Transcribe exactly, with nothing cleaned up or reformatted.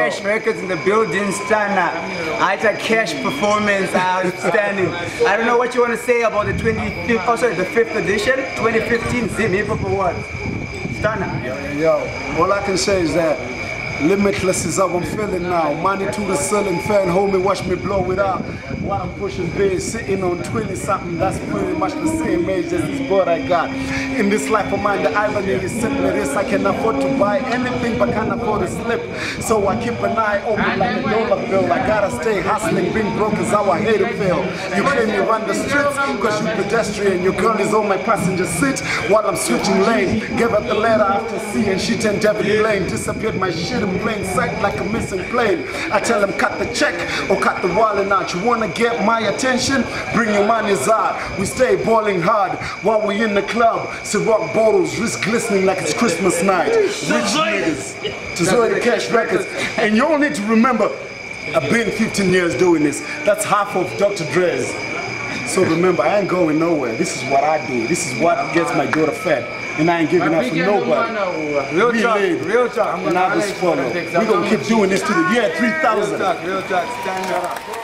Cash Records in the building, Stana. I had a Cash performance, outstanding. I don't know what you want to say about the twenty-fifth, oh sorry, the fifth edition, twenty fifteen Zim Hip Hop Awards. Stana. Yo, yo, all I can say is that Limitless is how I'm feeling now. Money to the ceiling, fan, homie, watch me blow it out. While I'm pushing bass, sitting on twenty something, that's pretty much the same age as this board I got. In this life of mine, the irony is simply this: I can afford to buy anything but can't afford to slip. So I keep an eye open like a dollar bill. I gotta stay hustling, being broke is how I hate to feel. You claim you run the streets cause you pedestrian. Your girl is on my passenger seat while I'm switching lane. Gave her the letter after C and she turned Devin Blaine. Disappeared my shit in plain sight like a missing plane. I tell them cut the check or cut the wallet out. You wanna get my attention? Bring your money's out. We stay balling hard while we in the club. Ciroc bottles, wrist glistening like it's Christmas night. Rich niggas, to Zoe Cash Records. And you all need to remember, I've been fifteen years doing this. That's half of Doctor Dre's. So remember, I ain't going nowhere. This is what I do. This is what gets my daughter fed. And I ain't giving up for nobody. Real we talk, lead, real talk. and I just follow. We're gonna keep doing this to the year three thousand. Real talk, real talk, stand up.